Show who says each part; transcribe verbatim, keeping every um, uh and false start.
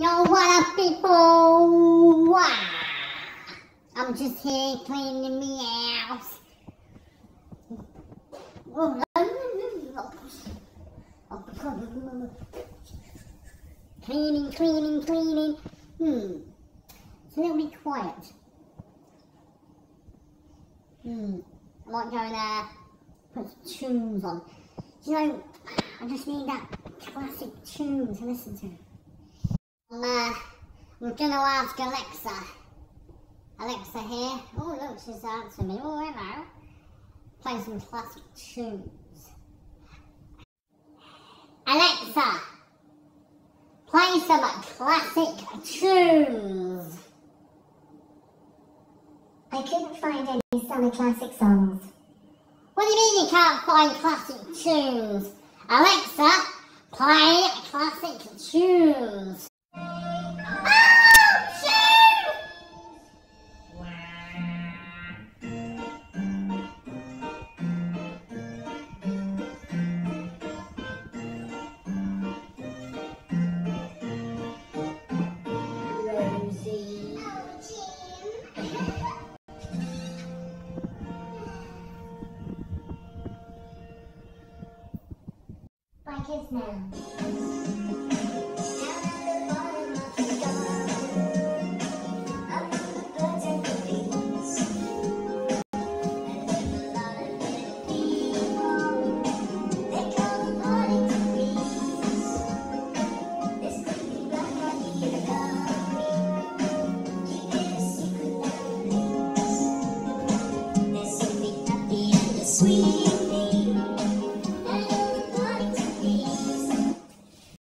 Speaker 1: Yo, what up, people? Wow. I'm just here cleaning me house. Cleaning, cleaning, cleaning. Hmm. It's a little bit quiet. Hmm. I might go and uh, put some tunes on. You know, I just need that classic tune to listen to. I'm, uh, I'm gonna ask Alexa. Alexa here. Oh look, she's answering me. Oh hello. Play some classic tunes. Alexa, play some classic tunes.
Speaker 2: I couldn't find any summer classic songs.
Speaker 1: What do you mean you can't find classic tunes? Alexa, play classic tunes.
Speaker 2: By Kids Now. Sweet.